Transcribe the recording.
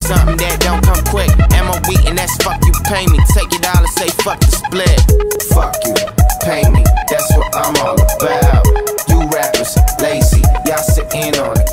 something that don't come quick. MOB and that's fuck you, pay me. Take it all and say fuck the split. Fuck you, pay me, that's what I'm all about. You rappers, lazy, y'all sitting on it.